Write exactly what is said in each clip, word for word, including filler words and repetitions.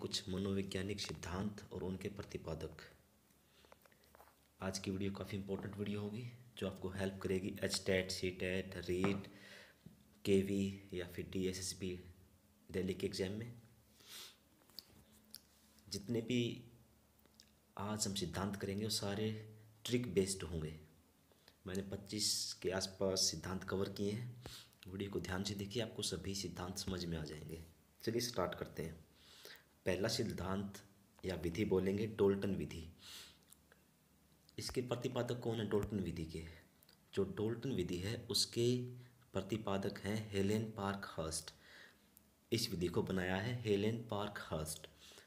कुछ मनोवैज्ञानिक सिद्धांत और उनके प्रतिपादक। आज की वीडियो काफ़ी इंपॉर्टेंट वीडियो होगी जो आपको हेल्प करेगी H TET, C TET, REET, K V या फिर D S S B Delhi के एग्ज़ाम में। जितने भी आज हम सिद्धांत करेंगे वो सारे ट्रिक बेस्ड होंगे। मैंने पच्चीस के आसपास सिद्धांत कवर किए हैं। वीडियो को ध्यान से देखिए, आपको सभी सिद्धांत समझ में आ जाएंगे। चलिए स्टार्ट करते हैं। पहला सिद्धांत या विधि बोलेंगे डोल्टन विधि। इसके प्रतिपादक कौन है? डोल्टन विधि के जो डोल्टन विधि है उसके प्रतिपादक हैं हेलेन पार्कहर्स्ट। इस विधि को बनाया है हेलेन पार्कहर्स्ट।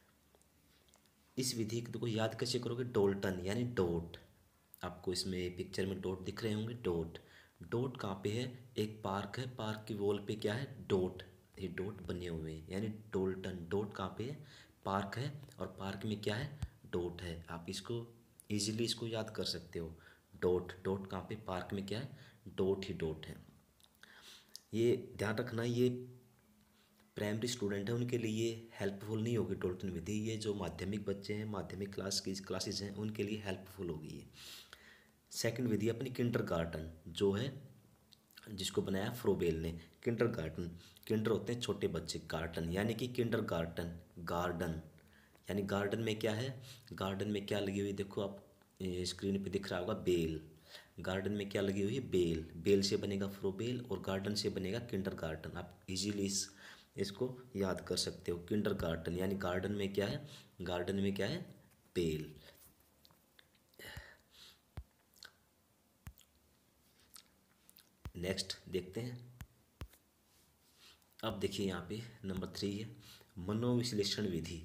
इस विधि को याद कैसे करोगे? डोल्टन यानी डॉट। आपको इसमें पिक्चर में डॉट दिख रहे होंगे। डॉट डॉट कहाँ पे है? एक पार्क है, पार्क की वॉल पे क्या है? डॉट। ये डॉट बने हुए हैं यानी डोल्टन। डॉट कहाँ पे है? पार्क है और पार्क में क्या है? डॉट है। आप इसको इजीली इसको याद कर सकते हो। डॉट डॉट कहाँ पे? पार्क में क्या है? डॉट ही डॉट है। ये ध्यान रखना, ये प्राइमरी स्टूडेंट है उनके लिए हेल्पफुल नहीं होगी डोल्टन विधि। ये जो माध्यमिक बच्चे हैं, माध्यमिक क्लास की क्लासेज हैं, उनके लिए हेल्पफुल होगी ये। सेकंड विधि अपनी किंडरगार्टन जो है, जिसको बनाया फ्रोबेल ने। किंडरगार्टन, किंडर होते हैं छोटे बच्चे, गार्टन यानी कि किंडरगार्टन, गार्डन यानी गार्डन में क्या है? गार्डन में क्या लगी हुई? देखो आप स्क्रीन पे दिख रहा होगा बेल। गार्डन में क्या लगी हुई है? बेल। बेल से बनेगा फ्रोबेल और गार्डन से बनेगा किंडरगार्टन। आप इजीली इस इसको याद कर सकते हो। किंडरगार्टन यानी गार्डन में क्या है? गार्डन में क्या है? बेल। नेक्स्ट देखते हैं। अब देखिए यहाँ पे नंबर थ्री है मनोविश्लेषण विधि।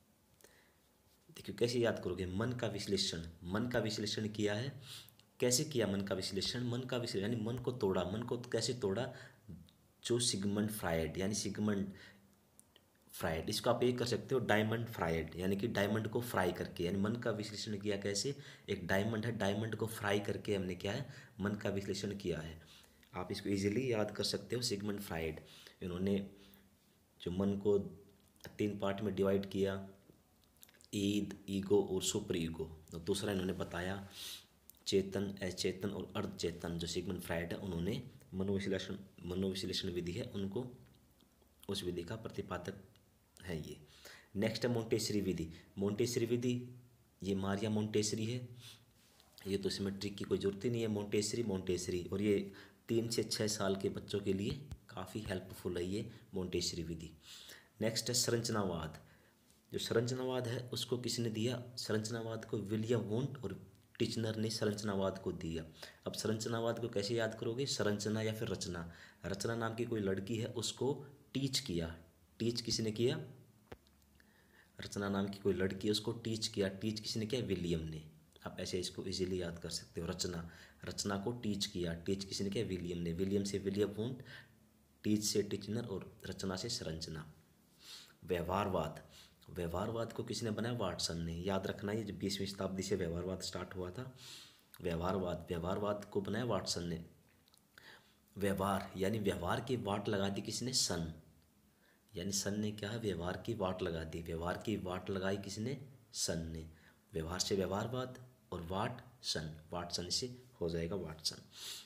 देखिए कैसे याद करोगे? मन का विश्लेषण। मन का विश्लेषण किया है। कैसे किया मन का विश्लेषण? मन का विश्लेषण यानी मन को तोड़ा। मन को कैसे तोड़ा? जो सिगमंड फ्रायड यानी सिगमंड फ्रायड, इसको आप ये कर सकते हो डायमंड फ्रायड यानी कि डायमंड को फ्राई करके। यानी मन का विश्लेषण किया कैसे? एक डायमंड है, डायमंड को फ्राई करके हमने क्या है? मन का विश्लेषण किया है। आप इसको इजीली याद कर सकते हो। सिगमंड फ्रायड, इन्होंने जो मन को तीन पार्ट में डिवाइड किया, ईद, ईगो और सुपर ईगो। और दूसरा इन्होंने बताया चेतन, अचेतन और अर्धचेतन। जो सिगमंड फ्रायड है उन्होंने मनोविश्लेषण मनोविश्लेषण विधि है, उनको उस विधि का प्रतिपादक है ये। नेक्स्ट है मोंटेसरी विधि। मोंटेसरी विधि ये मारिया मोंटेसरी है। ये तो इसमें ट्रिक की कोई ज़रूरत ही नहीं है। मोंटेसरी मोंटेसरी और ये तीन से छः साल के बच्चों के लिए काफ़ी हेल्पफुल है ये मोंटेसरी विधि। नेक्स्ट है संरचनावाद। जो संरचनावाद है उसको किसने दिया? संरचनावाद को विलियम वुंट और टिचनर ने संरचनावाद को दिया। अब संरचनावाद को कैसे याद करोगे? संरचना या फिर रचना। रचना नाम की कोई लड़की है, उसको टीच किया। टीच किसने किया? रचना नाम की कोई लड़की है, उसको टीच किया। टीच किसने किया? विलियम ने। आप ऐसे इसको इजीली याद कर सकते हो। रचना, रचना को टीच किया। टीच किसने किया? विलियम ने। विलियम से विलियम वुंट, टीच से टिचनर और रचना से संरचना। व्यवहारवाद, व्यवहारवाद को किसने बनाया? वाटसन ने। याद रखना ये जब बीसवीं शताब्दी से व्यवहारवाद स्टार्ट हुआ था। व्यवहारवाद व्यवहारवाद को बनाया वाटसन ने। व्यवहार यानी व्यवहार की वाट लगा दी किसने? सन। यानी सन ने क्या है? व्यवहार की वाट लगा दी। व्यवहार की वाट लगाई किसने? सन ने। व्यवहार से व्यवहारवाद और वाट सन, वाटसन से हो जाएगा वाटसन।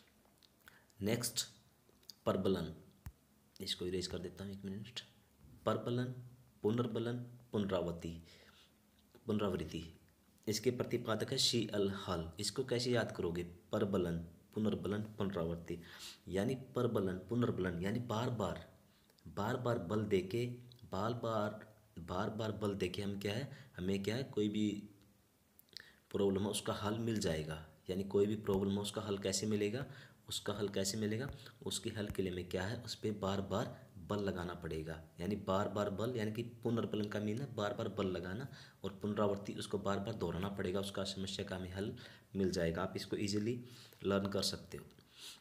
नेक्स्ट परबलन, इसको इरेज कर देता हूँ एक मिनट। परबलन, पुनर्बलन, पुनरावृत्ति पुनरावृत्ति इसके प्रतिपादक है सी एल हल। इसको कैसे याद करोगे? परबलन, पुनर्बलन, पुनरावृत्ति यानी परबलन, पुनर्बलन यानी बार बार बार बार बल देके, बार बार बार बार बल देके हम क्या है? हमें क्या है? कोई भी प्रॉब्लम है उसका हल मिल जाएगा। यानी कोई भी प्रॉब्लम है उसका हल कैसे मिलेगा? उसका हल कैसे मिलेगा? उसके हल के लिए में क्या है? उस पर बार बार बल लगाना पड़ेगा। यानी बार बार बल यानी कि पुनर्बलन का मीन है बार बार बल लगाना, और पुनरावृत्ति उसको बार बार दोहराना पड़ेगा, उसका समस्या का हमें हल मिल जाएगा। आप इसको इजीली लर्न कर सकते हो।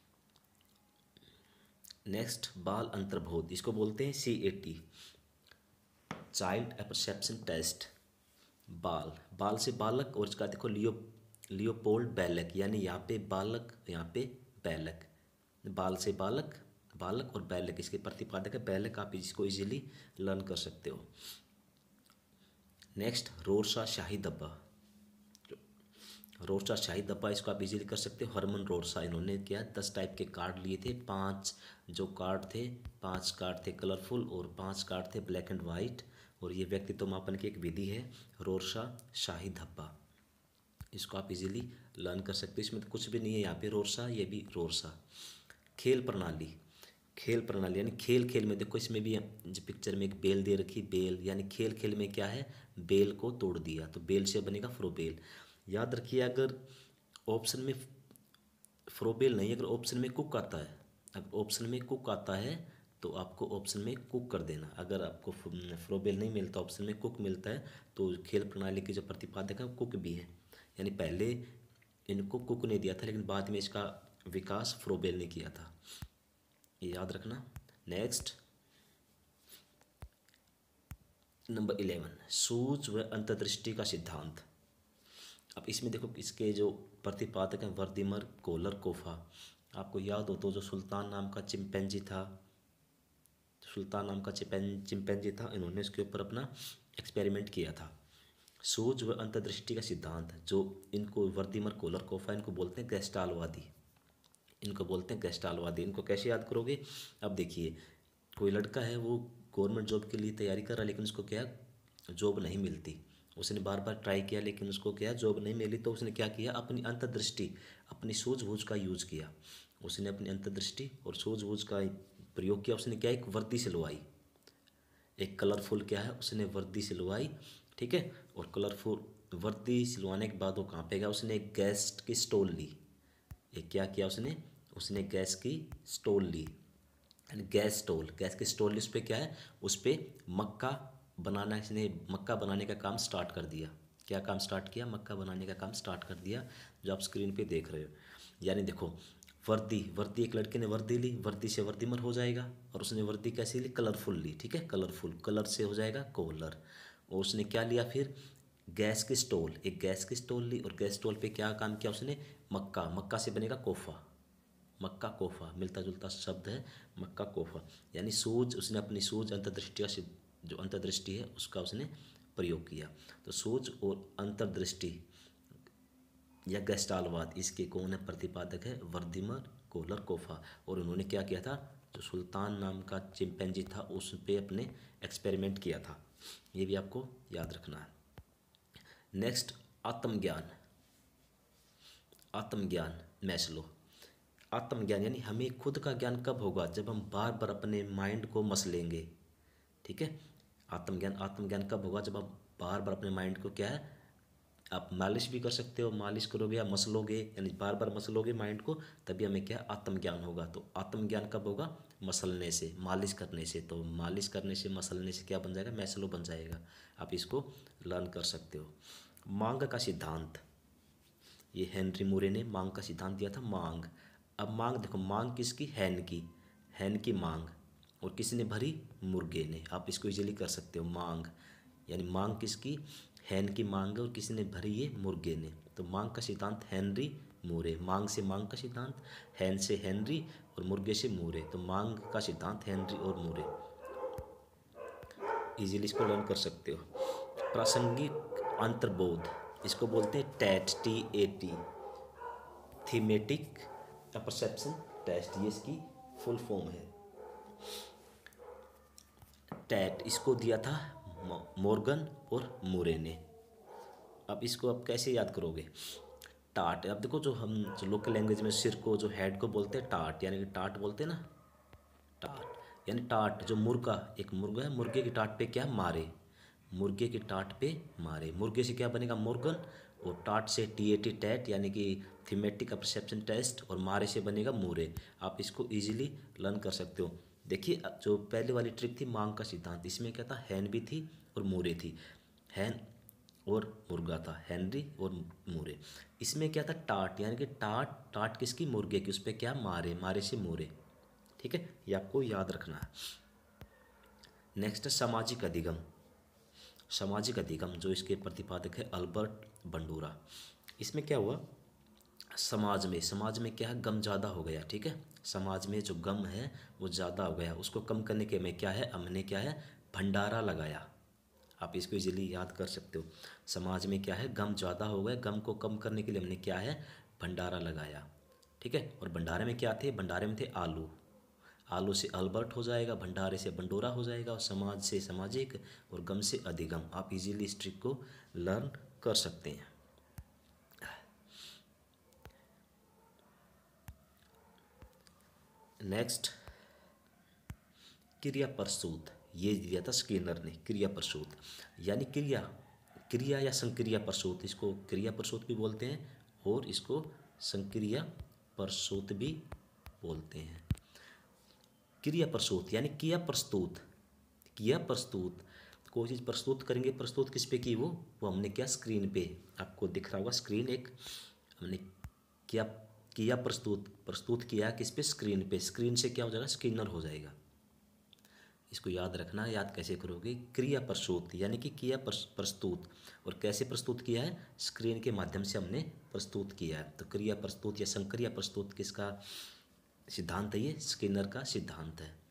नेक्स्ट बाल अंतर्बोध, इसको बोलते हैं C A T, child perception test. बाल, बाल से बालक, और इसका देखो लियो लियोपोल्ड बैलक, यानी यहाँ पे बालक, यहाँ पे बैलक। बाल से बालक, बालक और बैलक इसके प्रतिपादक है। बैलक आप इसको इजीली लर्न कर सकते हो। नेक्स्ट रोरसा शाही दब्बा। रोरसा शाही दब्बा इसको आप इजीली कर सकते हो। हरमन रोरसा इन्होंने क्या दस टाइप के कार्ड लिए थे। पांच जो कार्ड थे, पांच कार्ड थे कलरफुल और पांच कार्ड थे ब्लैक एंड वाइट। और ये व्यक्तित्व मापन की एक विधि है रोरसा शाही धब्बा। इसको आप इजीली लर्न कर सकते हो। इसमें तो कुछ भी नहीं है यहाँ पे, रोरसा ये भी रोरसा। खेल प्रणाली, खेल प्रणाली यानी खेल खेल में देखो, इसमें भी जो पिक्चर में एक बेल दे रखी, बेल यानी खेल खेल में क्या है, बेल को तोड़ दिया तो बेल से बनेगा फ्रोबेल। याद रखिए अगर ऑप्शन में फ्रोबेल नहीं, अगर ऑप्शन में कुक आता है, अगर ऑप्शन में कुक आता है तो आपको ऑप्शन में कुक कर देना। अगर आपको फ्रोबेल नहीं मिलता, ऑप्शन में कुक मिलता है, तो खेल प्रणाली के जो प्रतिपादक है वो कुक भी है। यानी पहले इनको कुक ने दिया था लेकिन बाद में इसका विकास फ्रोबेल ने किया था, ये याद रखना। नेक्स्ट नंबर इलेवन, सूझ व अंतर्दृष्टि का सिद्धांत। अब इसमें देखो इसके जो प्रतिपादक हैं वर्दिमर, कोलर, कोफा। आपको याद हो तो जो सुल्तान नाम का चिंपैंजी था, सुल्तान नाम का चिंपैन चिंपैंजी था, इन्होंने इसके ऊपर अपना एक्सपेरिमेंट किया था। सूझ व अंतर्दृष्टि का सिद्धांत, जो इनको वर्दिमर, कोलर, कोफा इनको बोलते हैं गेस्टालवादी, इनको बोलते हैं गेस्टालवादी। इनको कैसे याद करोगे, अब देखिए कोई लड़का है वो गवर्नमेंट जॉब के लिए तैयारी कर रहा है लेकिन उसको क्या जॉब नहीं मिलती, उसने बार बार ट्राई किया लेकिन उसको क्या जॉब नहीं मिली, तो उसने क्या किया, अपनी अंतर्दृष्टि, अपनी सूझबूझ का यूज़ किया। उसने अपनी अंतर्दृष्टि और सूझबूझ का प्रयोग किया। उसने क्या एक वर्दी सिलवाई, एक कलरफुल क्या है उसने वर्दी सिलवाई, ठीक है। और कलरफुल वर्दी सिलवाने के बाद वो कहाँ पे गया, उसने एक गैस की स्टोल ली। एक क्या किया उसने, उसने गैस की स्टोल ली, गैस स्टोल, गैस की स्टोल ली। उस पर क्या है, उस पर मक्का बनाना, इसने मक्का बनाने का काम स्टार्ट कर दिया। क्या काम स्टार्ट किया, मक्का बनाने का काम स्टार्ट कर दिया, जो आप स्क्रीन पे देख रहे हो। यानी देखो वर्दी, वर्दी एक लड़के ने वर्दी ली, वर्दी से वर्दीमर हो जाएगा। और उसने वर्दी कैसे ली, कलरफुल ली, ठीक है, कलरफुल, कलर से हो जाएगा कोलर। और उसने क्या लिया फिर, गैस की स्टोल, एक गैस की स्टोल ली और गैस स्टोल पे क्या काम किया उसने, मक्का, मक्का से बनेगा कोफा, मक्का कोफा, मिलता जुलता शब्द है मक्का कोफा। यानी सूझ, उसने अपनी सूझ अंतर्दृष्टि से, जो अंतर्दृष्टि है उसका उसने प्रयोग किया। तो सूझ और अंतर्दृष्टि या गेस्टालवाद, इसके कौन है प्रतिपादक है, वर्दिमर, कोलर, कोफा। और उन्होंने क्या किया था, जो सुल्तान नाम का चिंपैंजी था उस पर अपने एक्सपेरिमेंट किया था। ये भी आपको याद रखना है। नेक्स्ट आत्मज्ञान, आत्मज्ञान मैस्लो। आत्मज्ञान यानी हमें खुद का ज्ञान कब होगा, जब हम बार बार अपने माइंड को मसलेंगे, ठीक है। आत्मज्ञान, आत्मज्ञान कब होगा, जब आप बार बार अपने माइंड को क्या है, आप मालिश भी कर सकते हो, मालिश करोगे या मसलोगे, यानी बार बार मसलोगे माइंड को, तभी हमें क्या आत्मज्ञान होगा। तो आत्मज्ञान कब होगा, मसलने से, मालिश करने से। तो मालिश करने से, मसलने से क्या बन जाएगा, मैस्लो बन जाएगा। आप इसको लर्न कर सकते हो। मांग का सिद्धांत, ये हेनरी मूरे ने मांग का सिद्धांत दिया था। मांग, अब मांग देखो, मांग किसकी, हैन की, हैन की मांग, और किसने भरी, मुर्गे ने। आप इसको इजीली कर सकते हो। मांग यानी मांग किसकी, हैन की मांग है और किसने भरी, ये मुर्गे ने। तो मांग का सिद्धांत हेनरी मूरे, मांग से मांग का सिद्धांत, हैन से हेनरी और मुर्गे से मूरे। तो मांग का सिद्धांत हेनरी और मूरे, इजीली इसको लर्न कर सकते हो। प्रासंगिक अंतर्बोध, इसको बोलते हैं TAT, T A T, thematic perception test, ये इसकी फुल फॉर्म है। टैट इसको दिया था मॉर्गन और मूरे ने। अब इसको आप कैसे याद करोगे, टाट। अब देखो जो हम जो लोकल लैंग्वेज में सिर को, जो हेड को बोलते हैं टाट, यानी कि टाट बोलते हैं ना, टाट यानी टाट। जो मुर्गा, एक मुर्गा है, मुर्गे की टाट पे क्या मारे, मुर्गे की टाट पे मारे। मुर्गे से क्या बनेगा, मुर्गन, और टाट से टी ए टी टैट, यानी कि थीमेटिक परसेप्शन टेस्ट, और मारे से बनेगा मूरे। आप इसको इजीली लर्न कर सकते हो। देखिए जो पहले वाली ट्रिक थी मांग का सिद्धांत, इसमें क्या था, हैन भी थी और मूरे थी, हैन और मुर्गा था, हेनरी और मूरे। इसमें क्या था, टाट, यानी कि टाट, टाट किसकी, मुर्गे की, उस पर क्या मारे, मारे से मूरे, ठीक है, ये आपको याद रखना है। नेक्स्ट है सामाजिक अधिगम। सामाजिक अधिगम, जो इसके प्रतिपादक है अल्बर्ट बंडूरा। इसमें क्या हुआ, समाज में, समाज में क्या है, गम ज़्यादा हो गया, ठीक है, समाज में जो गम है वो ज़्यादा हो गया, उसको कम करने के में क्या है, हमने क्या है, भंडारा लगाया। आप इसको इजीली याद कर सकते हो। समाज में क्या है, गम ज़्यादा हो गए, गम को कम करने के लिए हमने क्या है, भंडारा लगाया। ठीक है, और भंडारे में क्या थे, भंडारे में थे आलू। आलू से अल्बर्ट हो जाएगा, भंडारे से भंडोरा हो जाएगा, और समाज से सामाजिक, और गम से अधिगम। आप इजीली इस ट्रिक को लर्न कर सकते हैं। नेक्स्ट, क्रिया प्रसूत। ये दिया था स्किनर ने, क्रिया प्रसूत यानी क्रिया क्रिया या संक्रिया प्रसूत। इसको क्रिया प्रसूत भी बोलते हैं और इसको संक्रिया प्रसूत भी बोलते हैं। क्रिया प्रसूत यानी किया प्रस्तुत, किया प्रस्तुत, कोई चीज़ प्रस्तुत करेंगे, प्रस्तुत किस पे की, वो वो हमने क्या, स्क्रीन पे आपको दिख रहा होगा स्क्रीन, एक हमने किया किया प्रस्तुत, प्रस्तुत किया किस पे, स्क्रीन पे। स्क्रीन से क्या हो जाएगा, स्किनर हो जाएगा। इसको याद रखना। याद कैसे करोगे, क्रिया प्रस्तुत यानी कि किया प्रस्तुत, और कैसे प्रस्तुत किया है, स्क्रीन के माध्यम से हमने प्रस्तुत किया है। तो क्रिया प्रस्तुत या संक्रिया प्रस्तुत किसका सिद्धांत है, ये स्किनर का सिद्धांत है।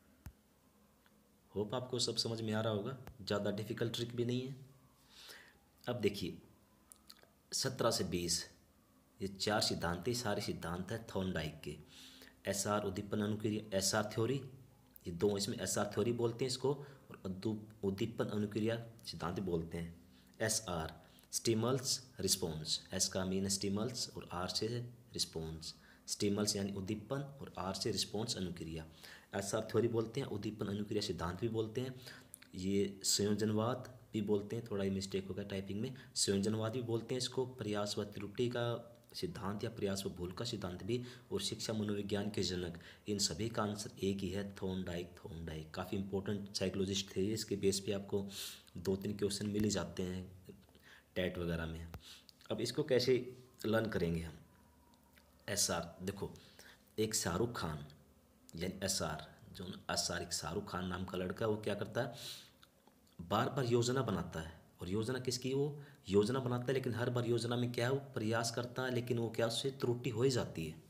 होप आपको सब समझ में आ रहा होगा, ज़्यादा डिफिकल्ट ट्रिक भी नहीं है। अब देखिए सत्रह से बीस, ये चार सिद्धांत है, सारे सिद्धांत है थॉर्नडाइक के। एस आर उद्दीपन अनुक्रिया, एस आर थ्योरी, ये दो इसमें एस आर थ्योरी बोलते हैं इसको, और उद्दीपन अनुक्रिया सिद्धांत बोलते हैं। S R stimulus response, S का मीन स्टिमल्स और आर से रिस्पॉन्स। स्टिमल्स यानी उद्दीपन और आर से रिस्पॉन्स अनुक्रिया। एस आर थ्योरी बोलते हैं, उद्दीपन अनुक्रिया सिद्धांत भी बोलते हैं। ये संयोजनवाद भी बोलते हैं, थोड़ा ही मिस्टेक हो गया टाइपिंग में, संयोजनवाद भी बोलते हैं इसको। प्रयास व त्रुटि का सिद्धांत या प्रयास व भूल का सिद्धांत भी, और शिक्षा मनोविज्ञान के जनक, इन सभी का आंसर एक ही है, थॉर्नडाइक। थॉर्नडाइक काफ़ी इंपॉर्टेंट साइकोलॉजिस्ट थे, इसके बेस पे आपको दो तीन क्वेश्चन मिल ही जाते हैं टैट वगैरह में। अब इसको कैसे लर्न करेंगे हम। एस आर देखो, एक शाहरुख खान यानी एस आर, जो एस आर एक शाहरुख खान नाम का लड़का, वो क्या करता है, बार बार योजना बनाता है। और योजना किसकी, वो योजना बनाता है, लेकिन हर बार योजना में क्या है, वो प्रयास करता है, लेकिन वो क्या, उससे त्रुटि हो ही जाती है।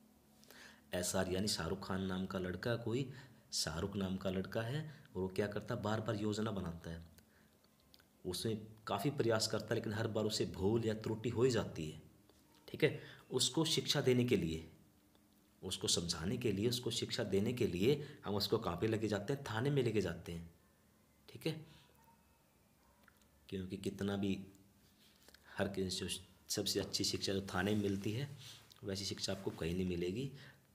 एस आर यानी शाहरुख खान नाम का लड़का, कोई शाहरुख नाम का लड़का है, और वो क्या करता है, बार बार योजना बनाता है, उसमें काफ़ी प्रयास करता है, लेकिन हर बार उसे भूल या त्रुटि हो ही जाती है। ठीक है, उसको शिक्षा देने के लिए, उसको समझाने के लिए, उसको शिक्षा देने के लिए हम उसको कहाँ पे लेके जाते हैं, थाने में लेके जाते हैं। ठीक है, क्योंकि कितना भी हर किसी सबसे अच्छी शिक्षा जो थाने में मिलती है, वैसी शिक्षा आपको कहीं नहीं मिलेगी।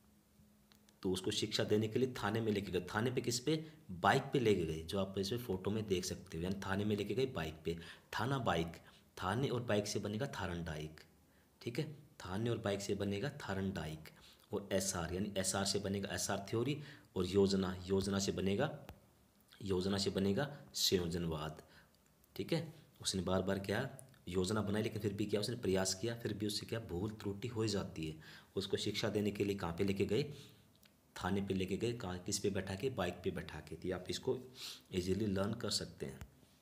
तो उसको शिक्षा देने के लिए थाने में लेके गए। थाने पे किस पे, बाइक पे लेके गए, जो आप इसमें फ़ोटो में देख सकते हो, यानी थाने में लेके गए बाइक पे। थाना बाइक, थाने और बाइक से बनेगा थारनडाइक। ठीक है, थाने और बाइक से बनेगा थारनडाइक। और एस आर यानी एस आर से बनेगा एस आर थ्योरी, और योजना, योजना से बनेगा योजना से बनेगा संयोजनवाद। ठीक है, उसने बार बार क्या योजना बनाई, लेकिन फिर भी क्या उसने प्रयास किया, फिर भी उससे क्या भूल त्रुटि हो जाती है। उसको शिक्षा देने के लिए कहाँ पे लेके गए, थाने पे लेके गए। कहाँ, किस पे बैठा के, बाइक पे बैठा के। थी आप इसको इजीली लर्न कर सकते हैं।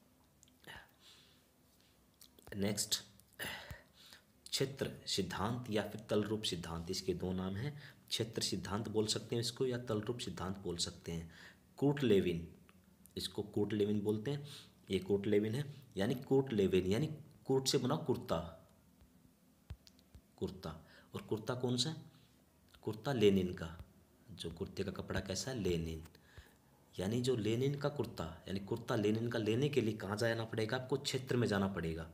नेक्स्ट, क्षेत्र सिद्धांत या फिर तलरूप सिद्धांत, इसके दो नाम हैं। क्षेत्र सिद्धांत बोल सकते हैं इसको, या तलरूप सिद्धांत बोल सकते हैं। कूट लेविन, इसको कूट लेविन बोलते हैं। ये कूट लेविन है, यानी कूट लेविन यानी कूट से बना कुर्ता, कुर्ता। और कुर्ता कौन सा है, कुर्ता लेनिन का। जो कुर्ते का कपड़ा कैसा है, लेनिन, यानी जो लेनिन का कुर्ता, यानी कुर्ता लेनिन का लेने के लिए कहाँ जाना पड़ेगा, आपको क्षेत्र में जाना पड़ेगा।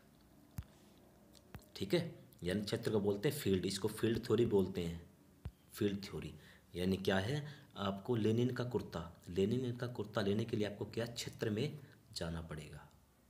ठीक है, यानी क्षेत्र को बोलते हैं फील्ड, इसको फील्ड थ्योरी बोलते हैं। फील्ड थ्योरी यानी क्या है, आपको लेनिन का कुर्ता, लेनिन का कुर्ता लेने के लिए आपको क्या, क्षेत्र में जाना पड़ेगा।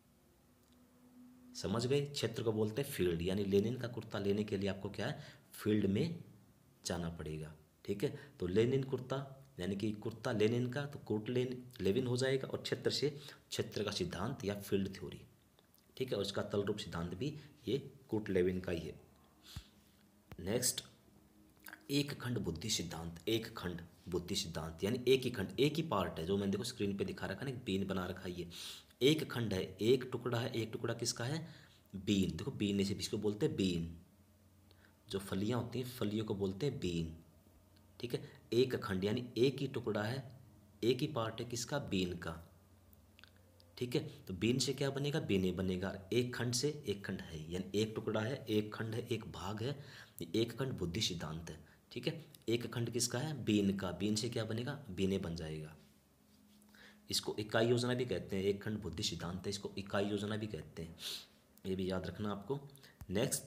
समझ गए, क्षेत्र को बोलते हैं फील्ड, यानी लेनिन का कुर्ता लेने के लिए आपको क्या है, फील्ड में जाना पड़ेगा। ठीक है, तो लेनिन कुर्ता यानी कि कुर्ता लेनिन का, तो कोट लेन लेविन हो जाएगा। और क्षेत्र से क्षेत्र का सिद्धांत या फील्ड थ्योरी। ठीक है, और उसका तलरूप सिद्धांत भी ये कोट लेविन का ही है। नेक्स्ट, एक खंड बुद्धि सिद्धांत। एक खंड बुद्धि सिद्धांत यानी एक ही खंड, एक ही पार्ट है, जो मैंने देखो स्क्रीन पे दिखा रखा है ना, एक बीन बना रखा है। ये एक खंड है, एक टुकड़ा है। एक टुकड़ा किसका है, बीन। देखो बीन से इसको बोलते हैं बीन, जो फलियां होती हैं फलियों को बोलते हैं बीन। ठीक है, एक खंड यानी एक ही टुकड़ा है, एक ही पार्ट है किसका, बीन का। ठीक है। तो बीन से क्या बनेगा, बेने बनेगा। एक खंड से एक खंड है, यानी एक टुकड़ा है, एक खंड है, एक भाग है, एक खंड बुद्धि सिद्धांत है। ठीक है, एक खंड किसका है, बीन का। बीन से क्या बनेगा, बेने बन जाएगा। इसको इकाई योजना भी कहते हैं, एक खंड बुद्धि सिद्धांत है, इसको इकाई योजना भी कहते हैं, ये भी याद रखना आपको। नेक्स्ट,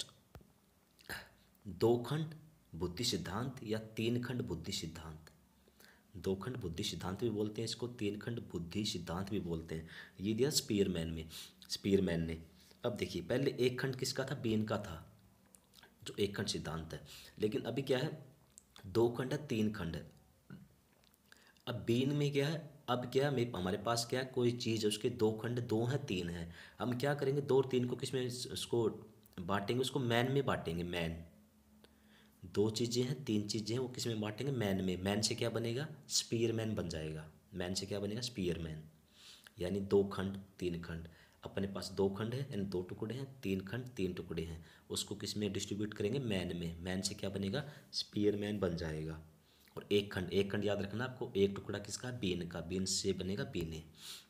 दो खंड बुद्धि सिद्धांत या तीन खंड बुद्धि सिद्धांत। दो खंड बुद्धि सिद्धांत भी बोलते हैं इसको, तीन खंड बुद्धि सिद्धांत भी बोलते हैं। ये दिया स्पीयरमैन में, स्पीयरमैन ने। अब देखिए, पहले एक खंड किसका था, बेन का था, जो एक खंड सिद्धांत है। लेकिन अभी क्या है, दो खंड है, तीन खंड है। अब बीन में क्या है, अब क्या है, हमारे पास क्या है, कोई चीज़ है, उसके दो खंड, दो हैं, तीन हैं। हम क्या करेंगे, दो और तीन को किस में उसको बांटेंगे, उसको मैन में बांटेंगे। मैन, दो चीज़ें हैं, तीन चीज़ें हैं, वो किस में बांटेंगे, मैन में। मैन से क्या बनेगा, स्पीयर मैन बन जाएगा। मैन से क्या बनेगा, स्पीयर मैन। यानी दो खंड तीन खंड, अपने पास दो खंड है यानी दो टुकड़े हैं, तीन खंड तीन टुकड़े हैं, उसको किस में डिस्ट्रीब्यूट करेंगे, मैन में। मैन से क्या बनेगा, स्पीयर मैन बन जाएगा। और एक खंड, एक खंड याद रखना आपको, एक टुकड़ा किसका, बीन का। बीन से बनेगा बीने।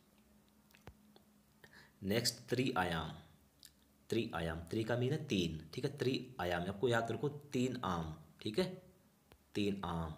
नेक्स्ट, त्रि आयाम। त्रि आयाम, त्रि का मीन है तीन, ठीक है। त्रि आयाम आपको याद रखो, तीन आम, ठीक है। तीन आम,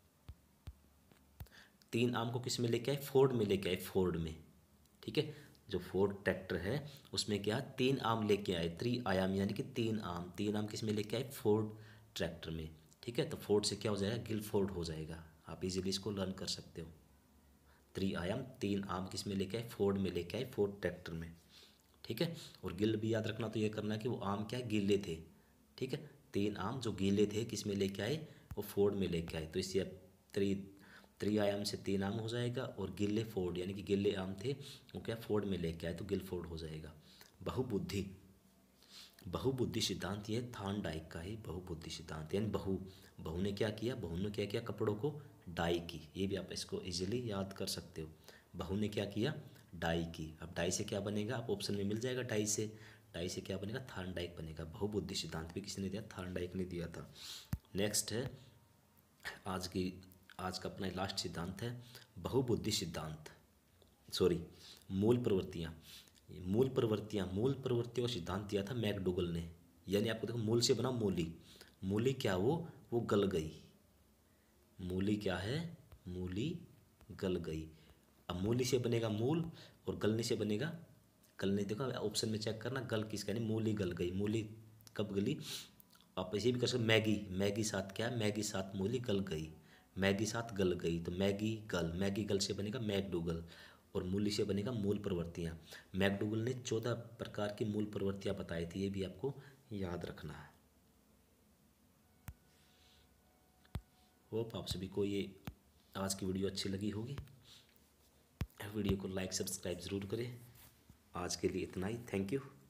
तीन आम को किस में लेके आए, फोर्ड में लेके आए, फोर्ड में, ठीक है। जो फोर्ड ट्रैक्टर है उसमें क्या, तीन आम लेके आए। त्रि आयाम यानी कि तीन आम, तीन आम किस में लेके आए, फोर्ड ट्रैक्टर में, ठीक है। तो फोर्ड से क्या हो जाएगा, गिलफोर्ड हो जाएगा। आप इजीली इसको लर्न कर सकते हो। त्रि आयाम, तीन आम किस में लेके आए, फोर्ड में लेके आए, फोर्ड ट्रैक्टर में, ठीक है। और गिल भी याद रखना, तो ये करना कि वो आम क्या है, गीले थे, ठीक है। तीन आम जो गीले थे किस में लेके आए, वो फोर्ड में लेके आए। तो इससे अब त्रि त्रि आयाम से तीन आम हो जाएगा, और गिले फोर्ड यानी कि गिले आम थे वो क्या फोर्ड में लेके आए, तो गिल फोर्ड हो जाएगा। बहुबुद्धि, बहुबुद्धि सिद्धांत ये थान डाइक का ही बहुबुद्धि सिद्धांत, यानी बहु बहु ने क्या किया, बहु ने क्या किया, कपड़ों को डाई की। ये भी आप इसको इजीली याद कर सकते हो। बहु ने क्या किया, डाई की। अब डाई से क्या बनेगा, आप ऑप्शन में मिल जाएगा, डाई से, डाई से क्या बनेगा, थान डाइक बनेगा। बहुबुद्धि सिद्धांत भी किसने दिया, थान डाइक ने दिया था। नेक्स्ट है आज की आज का अपना लास्ट सिद्धांत है बहुबुद्धि सिद्धांत, सॉरी मूल प्रवृत्तियाँ। मूल प्रवृत्तियाँ, मूल प्रवृत्तियों का सिद्धांत दिया था मैकडूगल ने। यानी आपको देखो, मूल से बना मूली, मूली क्या, वो वो गल गई। मूली क्या है, मूली गल गई। अब मूली से बनेगा मूल, और गलने से बनेगा, गलने, देखो ऑप्शन में चेक करना, गल किसका, यानी मूली गल गई। मूली कब गली, आप ऐसे भी कर सकते, मैगी, मैगी साथ क्या है, मैगी साथ मूली गल गई, मैगी साथ गल गई। तो मैगी गल, मैगी गल से बनेगा मैकडूगल, और मूली से बनेगा मूल प्रवृत्तियाँ। मैकडूगल ने चौदह प्रकार की मूल प्रवृत्तियाँ बताई थी, ये भी आपको याद रखना है। होप आप सभी को ये आज की वीडियो अच्छी लगी होगी। वीडियो को लाइक सब्सक्राइब ज़रूर करें। आज के लिए इतना ही, थैंक यू।